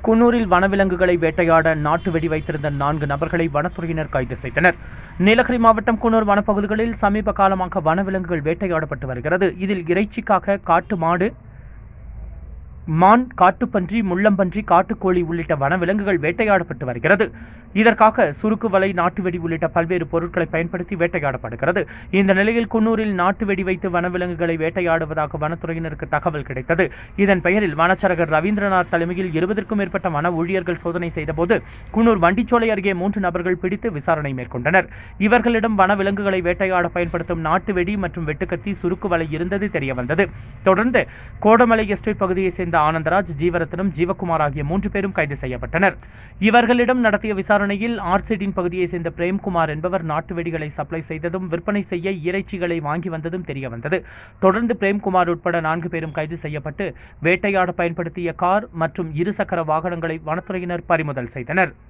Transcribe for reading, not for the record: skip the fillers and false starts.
குன்னூரில் வனவிலங்குகளை வேட்டையாட நாட்டு வெடி வைத்திருந்த 4 நபர்களை வனத்துறையினர் கைது செய்தனர். நீலகிரி மாவட்டம் குன்னூர் வனப்பகுதிகளில் சமீப காலமாக வனவிலங்குகள் வேட்டையாடப்பட்டு வருகிறது. இதில் இறைச்சிக்காக காட்டு மாடு, மான், காட்டுப்பன்றி, முள்ளம்பன்றி, காட்டுக்கோழி உள்ளிட்ட வனவிலங்குகள் வேட்டையாடப்பட்டு வருகிறது. இதற்காக சுருக்கு வலை, நாட்டு வெடி உள்ளிட்ட பல்வேறு பொருட்களை பயன்படுத்தி வேட்டையாடப்படுகிறது. இந்த நிலையில் குன்னூரில் நாட்டு வெடி வைத்து வனவிலங்குகளை வேட்டையாடுவதாக வனத்துறையினருக்கு தகவல் கிடைத்தது. இதன் பெயரில் வனச்சரகர் ரவீந்திரநாத் தலைமையில் 20க்கும் மேற்பட்ட வன ஊழியர்கள் சோதனை செய்தபோது குன்னூர் வண்டிச்சோலை அருகே 3 நபர்கள் பிடித்து விசாரணை மேற்கொண்டனர். இவர்களிடம் வனவிலங்குகளை வேட்டையாட பயன்படுத்தும் நாட்டு வெடி மற்றும் வெட்டுக்கத்தி, சுருக்கு வலை இருந்தது தெரியவந்தது. தொடர்ந்து கோடமலை எஸ்டேட் பகுதியை சேர்ந்த ஆனந்தராஜ், ஜீவரத்னம், ஜீவகுமார் ஆகிய 3 பேரும் கைது செய்யப்பட்டனர். இவர்களிடம் நடத்திய விசாரணையில் ஆர்சிடின் பகுதியை சேர்ந்த பிரேம்குமார் என்பவர் நாட்டு வெடிகளை சப்ளை செய்ததும் விற்பனை செய்ய இறைச்சிகளை வாங்கி வந்ததும் தெரியவந்தது. தொடர்ந்து பிரேம்குமார் உட்பட 4 பேரும் கைது செய்யப்பட்டு வேட்டையாட பயன்படுத்திய கார் மற்றும் 2 சக்கர வாகனங்களை வனத்துறையினர் பறிமுதல் செய்தனர்.